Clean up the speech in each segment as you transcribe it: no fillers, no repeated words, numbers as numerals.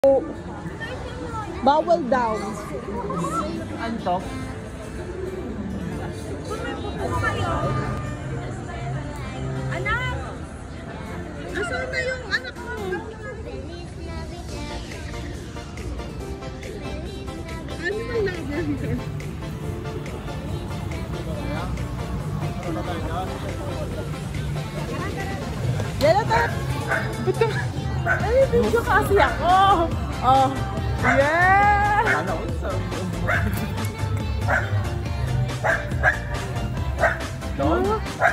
Bawal daw. Antok? Anak! Asan na yung anak mo? Ano man lang yan? Yan na tayo! Ito! Ay, video kasi ako! Oh! Yeah! Ano? Dog?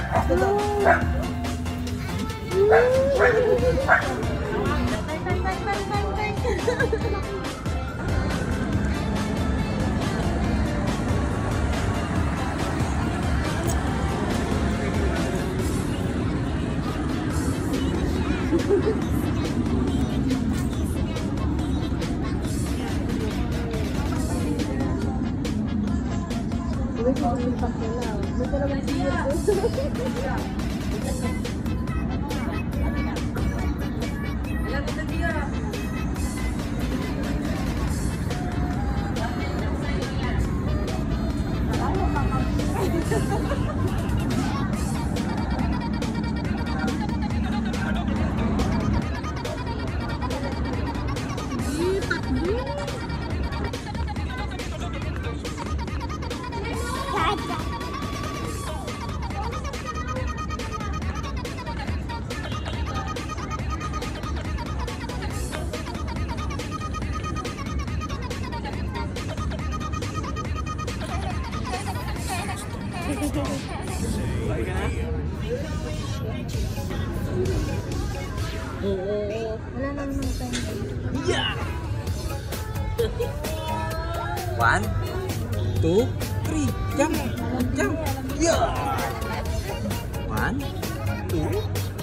Wala na naman tayo. Yeah! 1, 2, 3, jump! Jump! Yeah! 1, 2.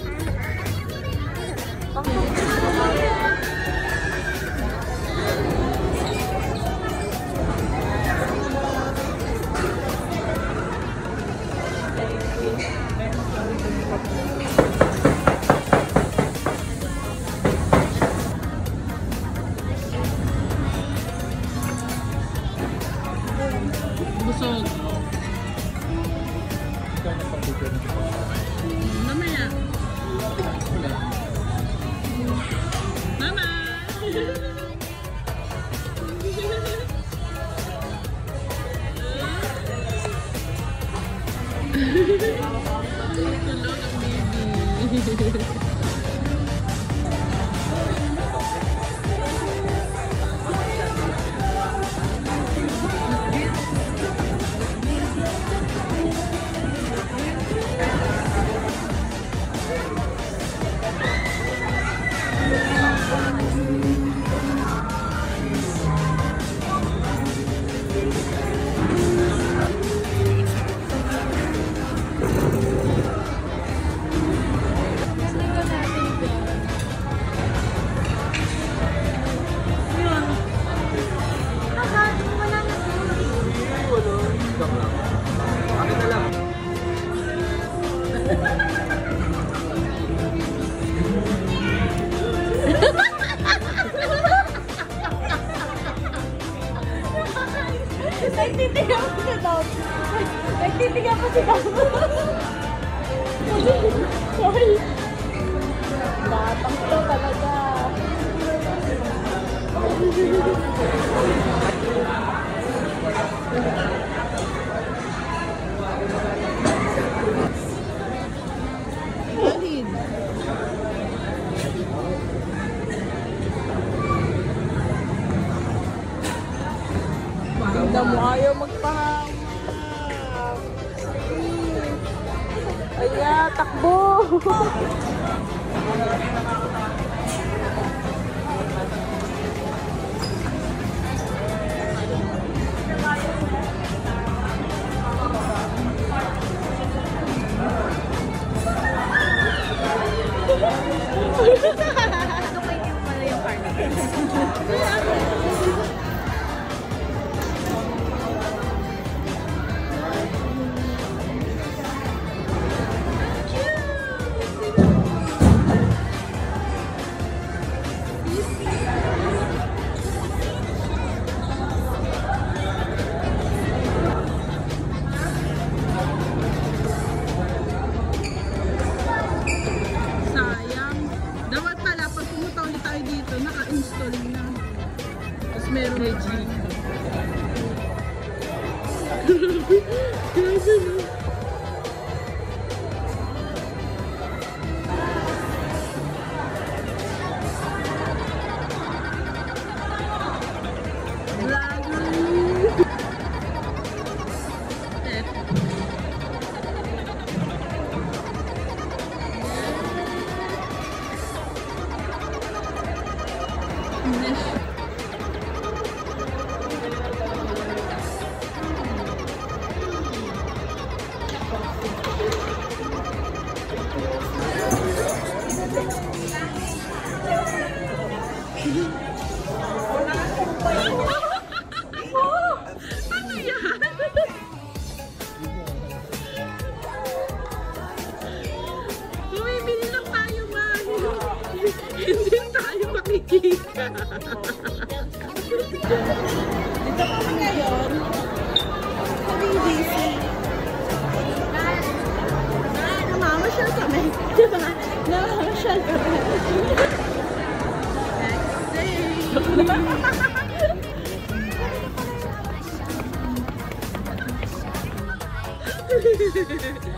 Busog. Mamaya. Mama! Tulog ang baby. Nagtitigan pa si Dom. Nagtitigan pa si Dom. Sorry. Batang to talaga. Alin? Maganda mo, ayaw magpahama. Aya, takbo! Tapos meron may G. Bumibili lang tayo, man. Hindi tayo makikita. Dito kami ngayon. Sa BGC. Namamasyal kami. Diba? Namamasyal kami. Next day.